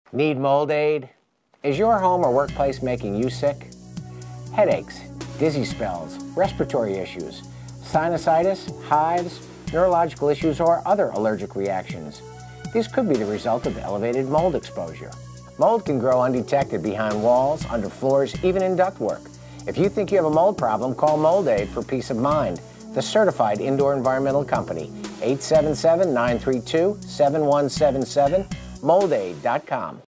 Need mold aid? Is your home or workplace making you sick? Headaches, dizzy spells, respiratory issues, sinusitis, hives, neurological issues, or other allergic reactions. These could be the result of elevated mold exposure. Mold can grow undetected behind walls, under floors, even in ductwork. If you think you have a mold problem, call Mold Aid for peace of mind. The certified indoor environmental company, 877-932-7177, moldaid.com.